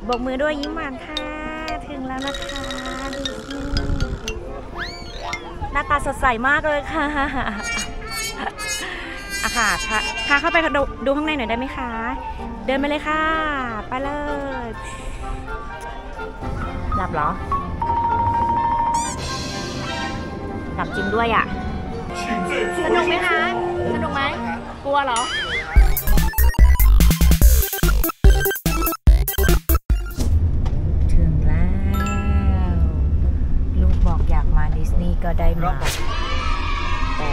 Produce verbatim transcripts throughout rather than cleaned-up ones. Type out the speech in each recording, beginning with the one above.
บกมือด้วยยิ้มหวานค่ะถึงแล้วนะคะดิสนีย์หน้าตาสดใสมากเลยค่ะอะค่ะพาพาเข้าไปดูดูข้างในหน่อยได้ไหมคะเดินไปเลยค่ะไปเลยหลับเหรอหลับจริงด้วยอ่ะสนุกไหมคะสนุกไหมกลัวเหรอถึงแล้วลูกบอกอยากมาดิสนีย์ก็ได้มาแต่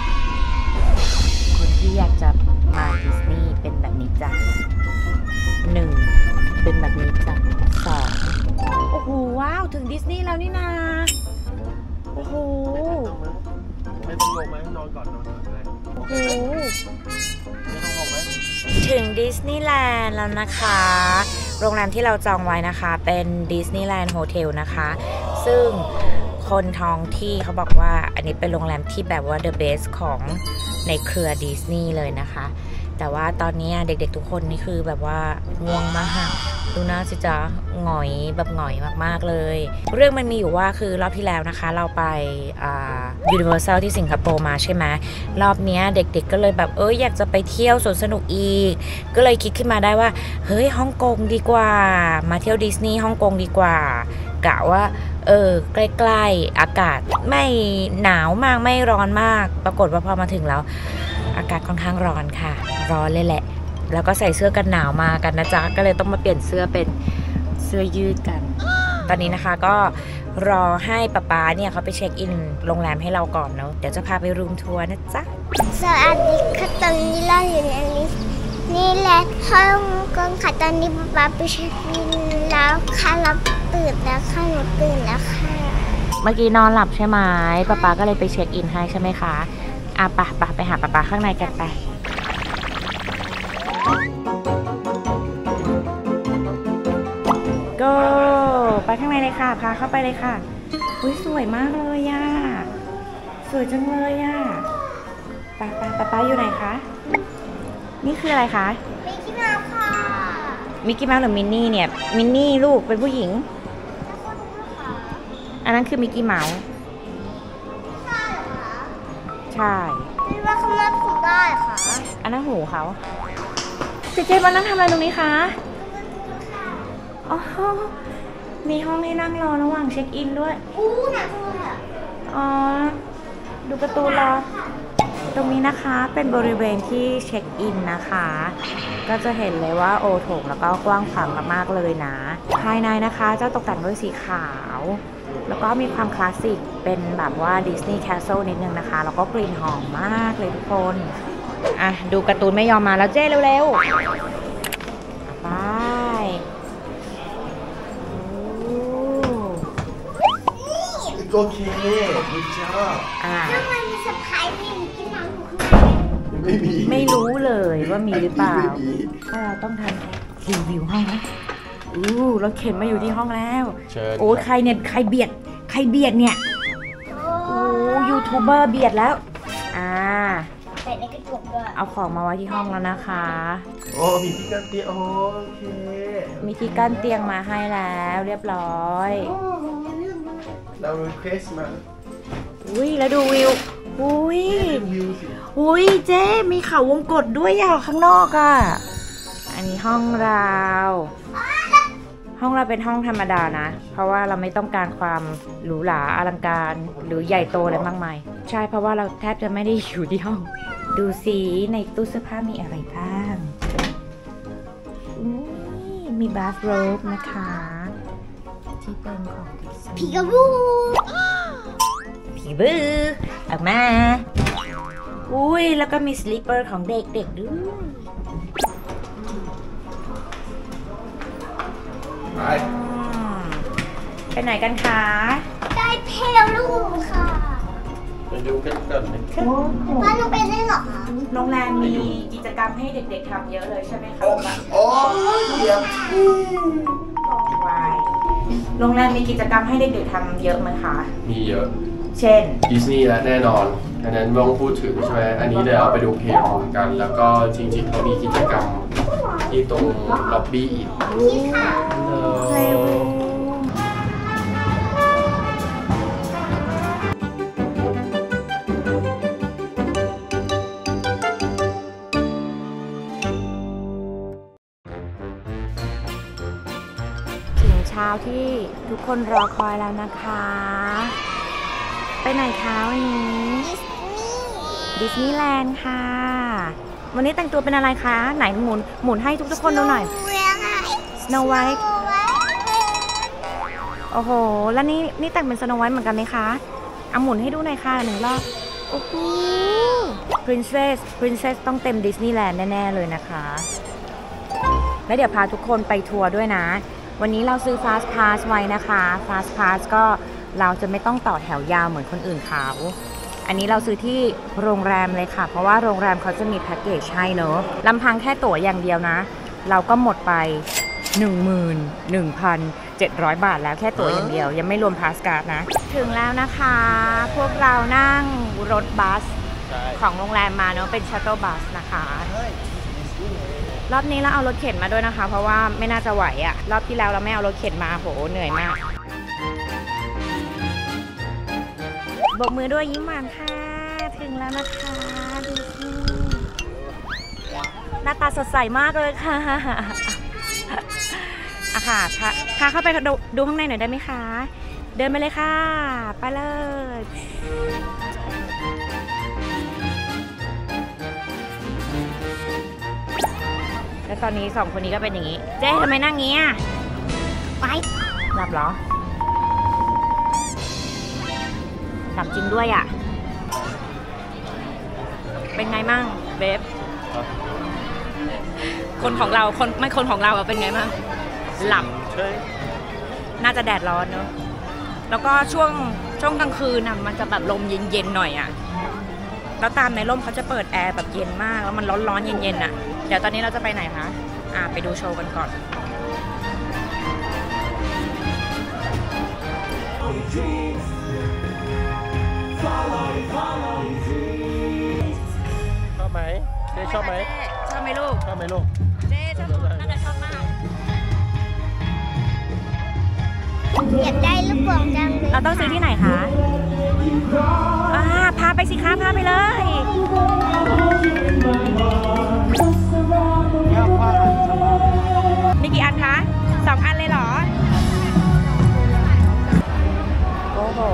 คนที่อยากจะมาดิสนีย์เป็นแบบนี้จ้ะหนึ่งเป็นแบบนี้จ้ะสองโอ้โหว้าวถึงดิสนีย์แล้วนี่นาโอ้โหไม่ต้องลงไหมนอนก่อนนอนก่อนเลยโอ้โหไม่ต้องลงไหมถึงดิสนีย์แลนด์แล้วนะคะโรงแรมที่เราจองไว้นะคะเป็นดิสนีย์แลนด์โฮเทลนะคะซึ่งคนท้องที่เขาบอกว่าอันนี้เป็นโรงแรมที่แบบว่า the best ของในเครือดิสนีย์เลยนะคะแต่ว่าตอนนี้เด็กๆทุกคนนี่คือแบบว่าง่วงมากดูน่าสิจะหงอยแบบหงอยมากๆเลยเรื่องมันมีอยู่ว่าคือรอบที่แล้วนะคะเราไปยูนิเวอร์แซลที่สิงคโปร์มาใช่ไหมรอบนี้เด็กๆก็เลยแบบเอออยากจะไปเที่ยวสวนสนุกอีกก็เลยคิดขึ้นมาได้ว่าเฮ้ยฮ่องกงดีกว่ามาเที่ยวดิสนีย์ฮ่องกงดีกว่ากะว่าเออใกล้ๆอากาศไม่หนาวมากไม่ร้อนมากปรากฏว่าพอมาถึงแล้วอากาศค่อนข้างร้อนค่ะร้อนเลยแหละแล้วก็ใส่เสื้อกันหนาวมากันนะจ๊ะก็เลยต้องมาเปลี่ยนเสื้อเป็นเสื้อยืดกันตอนนี้นะคะก็รอให้ป๊าป๊าเนี่ยเขาไปเช็คอินโรงแรมให้เราก่อนเนาะเดี๋ยวจะพาไปรูมทัวร์นะจ๊ะสวัสดีค่ะตอนนี้เราอยู่ในลิสนี่แหละฮ่องกงค่ะตอนนี้ป๊าป๊าไปเช็คอินแล้วค่ะเราตื่นแล้วค่ะหนูตื่นแล้วค่ะเมื่อกี้นอนหลับใช่ไหมป๊าป๊าก็เลยไปเช็คอินให้ใช่ไหมคะอ่ะปะปะไปหาป๊าป๊าข้างในกันไปก็ไปข้างในเลยค่ะพาเข้าไปเลยค่ะอุ้ยสวยมากเลยอ่ะสวยจังเลยอ่ะป๊าป๊าป๊าป๊าอยู่ไหนคะนี่คืออะไรคะมิกกี้เมาส์ค่ะมิกกี้เมาส์หรือมินนี่เนี่ยมินนี่ลูกเป็นผู้หญิงอันนั้นคือมิกกี้เมาส์ใช่คิดว่าเขามาถูกได้ค่ะอันนั้นหูเขาเจเจมานั่งทำอะไรตรงนี้คะอ๋อมีห้องให้นั่งรอระหว่างเช็คอินด้วยอู้หนักเลยอ่ะอ๋อดูการ์ตูนรอตรงนี้นะคะเป็นบริเวณที่เช็คอินนะคะก็จะเห็นเลยว่าโอโถงแล้วก็กว้างขวางมากๆเลยนะภายในนะคะจะตกแต่งด้วยสีขาวแล้วก็มีความคลาสสิกเป็นแบบว่าดิสนีย์แคสเซิลนิดนึงนะคะแล้วก็กลิ่นหอมมากเลยทุกคนอ่ะดูการ์ตูนไม่ยอมมาแล้วเจ้เร็วๆไปโอเคดีจ้าอ่าแล้วมันมีเซอร์ไพรส์มีกินน้ำอยู่ข้างในไม่มีไม่รู้เลยว่ามีหรือเปล่าถ้าเราต้องทำรีวิวห้องนะอู้รถเข็นมาอยู่ที่ห้องแล้วโอ้ใครเนี่ยใครเบียดใครเบียดเนี่ยโอ้ยูทูบเบอร์เบียดแล้วอ่าแต่ในกระจกด้วยเอาของมาไว้ที่ห้องแล้วนะคะโอ้มีที่กั้นเตียงโอเคมีที่กั้นเตียงมาให้แล้วเรียบร้อยเรารีเควสมาอุ้ยแล้วดูวิวอุ้ยอุ้ยเจ๊มีเขาวงกตด้วยอ่ะข้างนอกอ่ะอันนี้ห้องเราห้องเราเป็นห้องธรรมดานะเพราะว่าเราไม่ต้องการความหรูหราอลังการหรือใหญ่โตอะไรมากมายใช่เพราะว่าเราแทบจะไม่ได้อยู่ที่ห้องดูสิในตู้เสื้อผ้ามีอะไรบ้างมีบาธโรบนะคะที่เป็นของพีกาบูพีบูออกมาอุ้ยแล้วก็มีสลิปเปอร์ของเด็กๆด้วยไปไปไหนกันคะได้เพลลูกค่ะไปดูกันก่อนนะบ้านเราไปได้หรอคะโรงแรมมีกิจกรรมให้เด็กๆทำเยอะเลยใช่ไหมคะโอ้เยี่ยมโรงแรมมีกิจกรรมให้เด็กๆทำเยอะไหมคะมีเยอะเช่นดิสนีย์และแน่นอนอันนั้นไม่ต้องพูดถึงใช่ไหมอันนี้เดี๋ยวเอาไปดูเพลงกันแล้วก็จริงๆเขามีกิจกรรมที่ตรงล็อบบี้อีกเลยเช้าที่ทุกคนรอคอยแล้วนะคะ ไปไหนคะวันนี้ดิสนีย์แลนด์ค่ะวันนี้แต่งตัวเป็นอะไรคะไหนหมุนหมุนให้ทุกๆคนดูหน่อย Snow White โอ้โหแล้วนี่นี่แต่งเป็น Snow White เหมือนกันไหมคะเอาหมุนให้ดูหน่อยค่ะหนึ่งรอบโอ้โห Princess Princess ต้องเต็มดิสนีย์แลนด์แน่ๆเลยนะคะแล้วเดี๋ยวพาทุกคนไปทัวร์ด้วยนะวันนี้เราซื้อ Fast Pass ไว้นะคะ Fast Pass ก็เราจะไม่ต้องต่อแถวยาวเหมือนคนอื่นเขาอันนี้เราซื้อที่โรงแรมเลยค่ะเพราะว่าโรงแรมเขาจะมีแพ็กเกจให้เนอะลำพังแค่ตั๋วอย่างเดียวนะเราก็หมดไป หนึ่งหมื่นหนึ่งพันเจ็ดร้อย บาทแล้วแค่ตั๋วอย่างเดียวยังไม่รวมพาสการ์ดนะถึงแล้วนะคะพวกเรานั่งรถบัสของโรงแรมมาเนอะเป็นชัตเติลบัสนะคะรอบนี้เราเอารถเข็นมาด้วยนะคะเพราะว่าไม่น่าจะไหวอะรอบที่แล้วเราไม่เอารถเข็นมาโหเหนื่อยมากบกมือด้วยยิ้มหวานค่ะถึงแล้วนะคะดิสนีย์หน้าตาสดใสมากเลยค่ะอะค่ะพาพาเข้าไปดูดูข้างในหน่อยได้ไหมคะเดินไปเลยค่ะไปเลยแล้วตอนนี้สองคนนี้ก็เป็นอย่างนี้เจ๊ทำไมนั่งงี้อ่ะไปหลับเหรอหลับจริงด้วยอ่ะเป็นไงมั่งเบฟคนของเราคนไม่คนของเราเป็นไงมั่งหลับน่าจะแดดร้อนเนอะแล้วก็ช่วงช่วงกลางคืนน่ะมันจะแบบลมเย็นๆหน่อยอ่ะแล้วตามในร่มเขาจะเปิดแอร์แบบเย็นมากแล้วมันร้อนๆเย็นๆอ่ะเดี๋ยวตอนนี้เราจะไปไหนคะอ่าไปดูโชว์กันก่อนชอบไหมเจ๊ชอบไหมชอบไหมลูกชอบไหมลูกเจ๊ชอบน่าจะชอบมากอยากได้ลูกโป่งจังเลยเราต้องซื้อที่ไหนคะอ่าพาไปสิคะพาไปเลยมีกี่อันคะสองอันเลยเหรอโอ้โห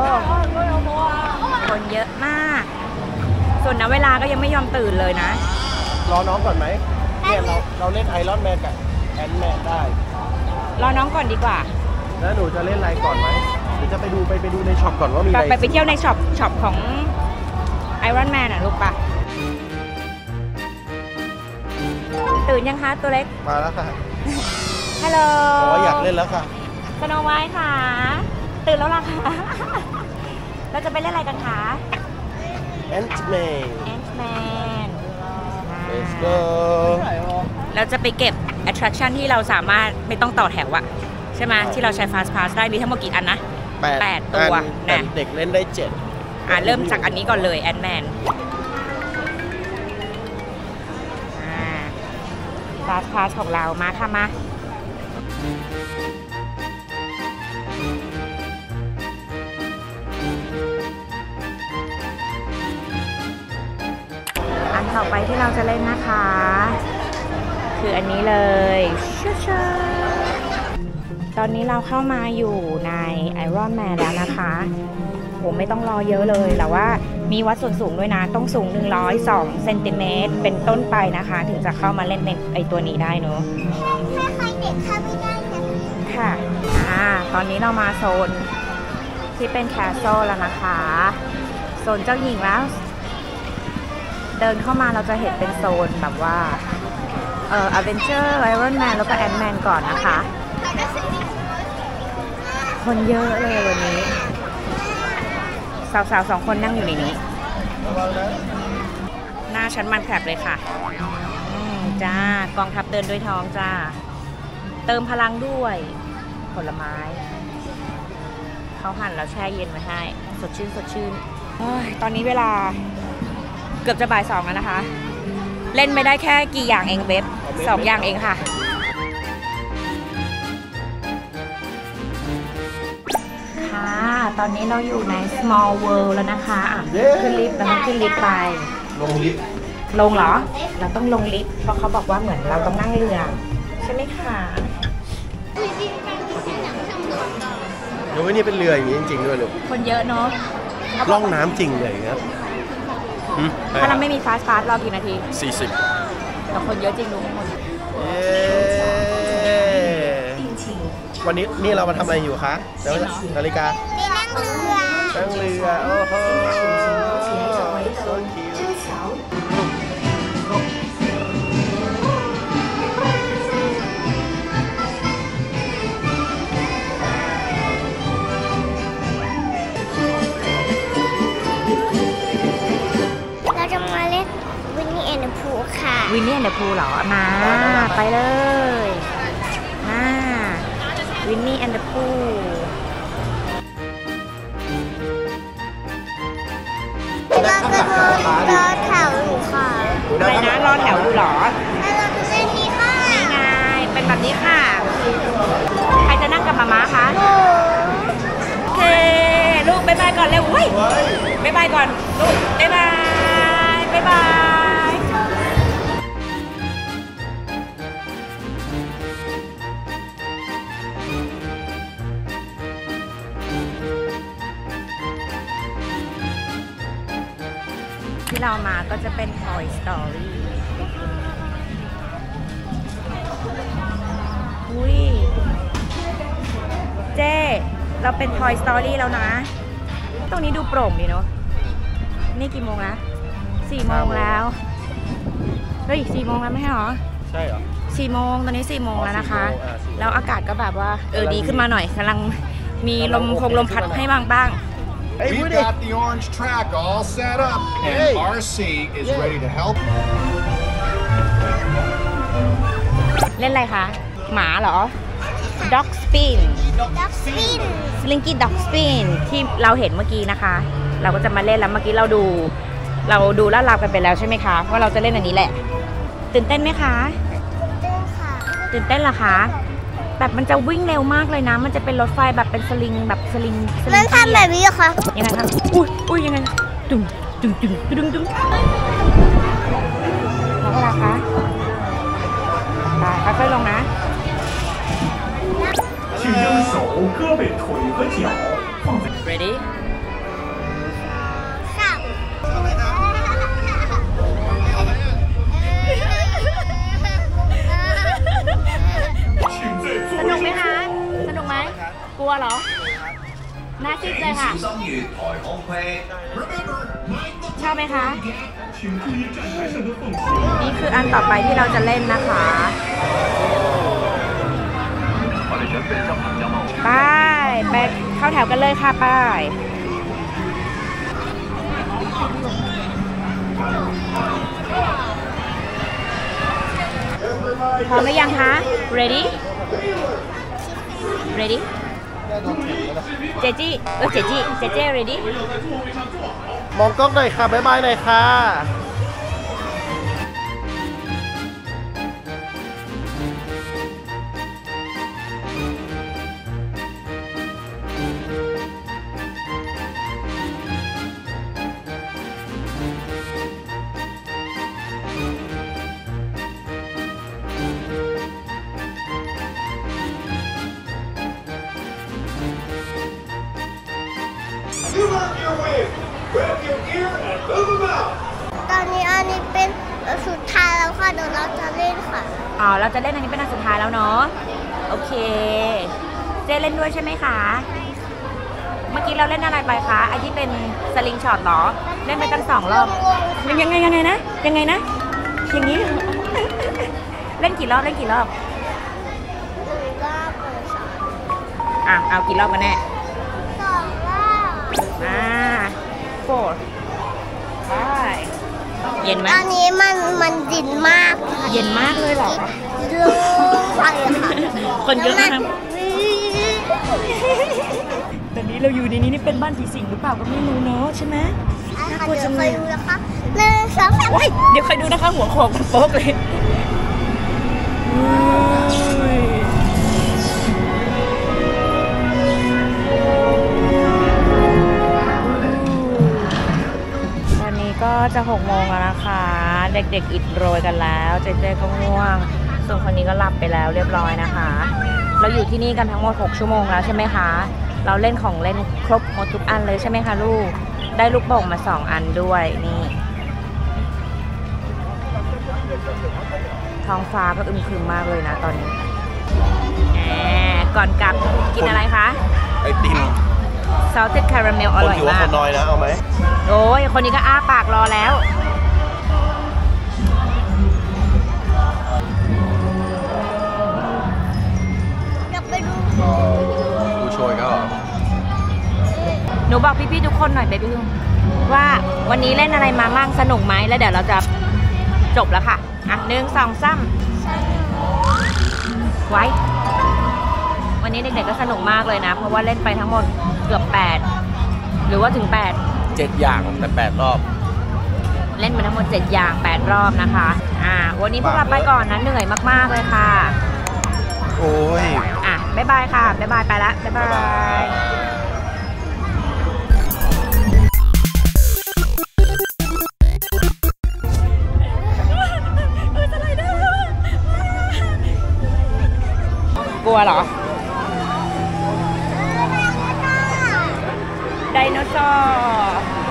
คนเยอะมากส่วนณเวลาก็ยังไม่ยอมตื่นเลยนะรอน้องก่อนไหมเนี่ยเราเราเล่นไอรอนแมนกับแอนด์แมนได้รอน้องก่อนดีกว่าแล้วหนูจะเล่นอะไรก่อนไหมหรือจะไปดูไปไปดูในช็อปก่อนว่ามีอะไรไปไปเที่ยวในช็อปช็อปของไอรอนแมนอ่ะลูกปะตื่นยังคะตัวเล็กมาแล้วค่ะฮัลโหลบอกว่าอยากเล่นแล้วค่ะสโนไวท์ค่ะตื่นแล้วล่ะค่ะเราจะไปเล่นอะไรกันคะแอนด์แมนแอนด์แมน Let's go เราจะไปเก็บ attraction ที่เราสามารถไม่ต้องต่อแถวอะใช่ไหมที่เราใช้ fast pass ได้มีทั้งหมดกี่อันนะแปดตัวนะเด็กเล่นได้เจ็ดอ่าเริ่มจากอันนี้ก่อนเลยแอนด์แมนfast pass ของเรามาค่ะมาอันต่อไปที่เราจะเล่นนะคะคืออันนี้เลยช้าๆตอนนี้เราเข้ามาอยู่ใน Iron Man แล้วนะคะโหไม่ต้องรอเยอะเลยแต่ว่ามีวัดส่วนสูงด้วยนะต้องสูงหนึ่งร้อยสองเซนติเมตรเป็นต้นไปนะคะถึงจะเข้ามาเล่นในไอตัวนี้ได้เนอะถ้าใครเด็กเข้าไม่ได้ค่ะอ่าตอนนี้เรามาโซนที่เป็นแคสเซิลแล้วนะคะโซนเจ้าหญิงแล้วเดินเข้ามาเราจะเห็นเป็นโซนแบบว่าเอ่อ Adventure Iron Man แล้วก็ Ant-Man ก่อนนะคะคนเยอะเลยวันนี้สาวๆสองคนนั่งอยู่ในนี้หน้าฉันมันแผลบเลยค่ะอืมจ้ากองทัพเดินด้วยท้องจ้าเติมพลังด้วยผลไม้เขาหั่นแล้วแช่เย็นไว้ให้สดชื่นสดชื่นตอนนี้เวลาเกือบจะบ่ายสองแล้วนะคะเล่นไม่ได้แค่กี่อย่างเองเว็บสองอย่างเองค่ะค่ะตอนนี้เราอยู่ใน small world แล้วนะคะอ่ะขึ้นลิฟต์เราต้องขึ้นลิฟต์ไปลงลิฟต์ลงเหรอเราต้องลงลิฟต์เพราะเขาบอกว่าเหมือนเราต้องนั่งเรือใช่ไหมคะดูว่านี่เป็นเรืออย่างนี้จริงๆด้วยลูกคนเยอะเนาะล่องน้ำจริงเลยครับถ้าเราไม่มีฟาสต์ฟาสต์รอกี่นาทีสี่สิบแต่คนเยอะจริงดูข้างบนเย้วันนี้นี่เรามาทำอะไรอยู่คะเดี๋ยวนาฬิกานี่นั่งเรือนั่งเรือโอ้โหโซคิวเราจะมาเล่นวินนี่แอนด์พูค่ะวินนี่แอนด์พูเหรอมาไปเลยมาวินนี่แอนด์พูเราจะรอรอแถวอยู่ค่ะอะไรนะรอแถวอยู่เหรอแล้วเราจะเล่นนี่ค่ะนี่ไงเป็นแบบนี้ค่ะ ใครจะนั่งกับมาม่าคะโอ้โอเคลูกบ๊ายบายก่อนเร็วเว้ยบ๊ายบายก่อนลูกบ๊ายบายบ๊ายบายที่เรามาก็จะเป็น Toy Story อุ้ยเจ้เราเป็น Toy Story แล้วนะ ตรงนี้ดูโปร่งดีเนาะนี่กี่โมงนะสี่โมงแล้ว เฮ้ยสี่โมงแล้วไม่ใช่หรอใช่เหรอสี่โมงตอนนี้สี่โมงแล้วนะคะอ๋อสี่โมงอ่ะสี่โมงแล้วอากาศก็แบบว่าเออดีขึ้นมาหน่อยกำลังมีลมคงลมพัดให้บ้างบ้าง We've got the orange track all set up, and Hey. R C is ready to help. เล่นอะไรคะ หมาเหรอ Dog Spin ด็อกสปิน Slinky Dog Spin ที่เราเห็นเมื่อกี้นะคะ เราก็จะมาเล่นแล้วเมื่อกี้เราดู เราดูลาดราวกันไปแล้วใช่ไหมคะว่าเราจะเล่นอันนี้แหละ ตื่นเต้นไหมคะตึ้งค่ะตื่นเต้นเหรอคะแบบมันจะวิ่งเร็วมากเลยนะ มันจะเป็นรถไฟแบบเป็นสลิงแบบสลิงสลิมันงทำแบบนี้เหรอคะยังไงคะอุ้ยอุ้ยยังไงตึงตึงตึงตึงตึงแล้วเวลาคะไปค่อยๆลงนะ请将手、胳膊、腿和脚放在。 ready ค่ะ请在สนุกไหมคะ สนุกไหม กลัวเหรอน่าซิดเลยค่ะ小心月台空隙， ชอบไหมคะ请注意站台上的缝隙。 นี่คืออันต่อไปที่เราจะเล่นนะคะ ไป ไปเข้าแถวกันเลยค่ะไปพร้อมหรือยังคะ ready ready เจจี้เออเจจี้เจเจ ready มองกล้องหน่อยค่ะบ๊ายบายหน่อยค่ะตอนนี้อันนี้เป็นสุดท้ายแล้วค่ะเดี๋ยวเราจะเล่นค่ะอ๋อเราจะเล่นอันนี้เป็นอันสุดท้ายแล้วเนาะโอเคเจเล่นด้วยใช่ไหมคะเมื่อกี้เราเล่นอะไรไปคะไอที่เป็นสลิงช็อตเหรอเล่นไปตั้งสองรอบยังไงยังไงนะยังไงนะอย่างนี้ เล่นกี่รอบเล่นกี่รอบหนึ่งรอบเปิดสองอ่ะเอากี่รอบกันแน่สองรอบอ่า four ไปเย็นไหมตอนนี้มันมันดินมากค่ะเย็นมากเลยเหรอเรื่องไฟค่ะคนเยอะมากแล้วนตอนนี้เราอยู่ในนี้นี่เป็นบ้านผีสิงหรือเปล่าก็ไม่รู้เนาะใช่ไหมอ่ะน่าค่ะกลัวเดี๋จัยวงเคเลย ยดูนะคะหนึ่งสองสามโอ้ยเดี๋ยวใครดูนะคะ หัวโขกมันโป๊กเลยอุ้ยตอนนี้ก็จะหกโมงแล้วนะคะ เด็กๆอิดโรยกันแล้วเจ๊ๆก็ง่วง ส่วนคนนี้ก็หลับไปแล้วเรียบร้อยนะคะ เราอยู่ที่นี่กันทั้งหมดหกชั่วโมงแล้วใช่ไหมคะเราเล่นของเล่นครบหมดทุกอันเลยใช่ไหมคะลูกได้ลูกโป่งมาสองอันด้วยนี่ท้องฟ้าก็อึมครึมมากเลยนะตอนนี้แหมก่อนกลับกินอะไรคะไอติม salted caramel อคนร่อยหิวว่ามาคกนน้อยนะเอาไหมโอ้ยคนนี้ก็อ้าปากรอแล้วอยากไปดูโชว์ดูโชยก็เหรอหนูบอกพี่ๆทุกคนหน่อยไปพี่ว่าวันนี้เล่นอะไรมามั่งสนุกไหมแล้วเดี๋ยวเราจะจบแล้วค่ะอ่ะหนึ่งสองสามไว้ วันนี้เด็กๆก็สนุกมากเลยนะ เพราะว่าเล่นไปทั้งหมดเกือบแปดหรือว่าถึงแปดเจ็ดอย่างแต่แปดรอบเล่นมาทั้งหมดเจ็ดอย่างแปดรอบนะคะอ่าวันนี้พวกเราไปก่อนนะเหนื่อยมากๆเลยค่ะโอ้ยอ่ะบ๊ายบายค่ะบ๊ายบายไปละบ๊ายบาบ๊ายบายยกลัวเหรอ ไดโนเสาร์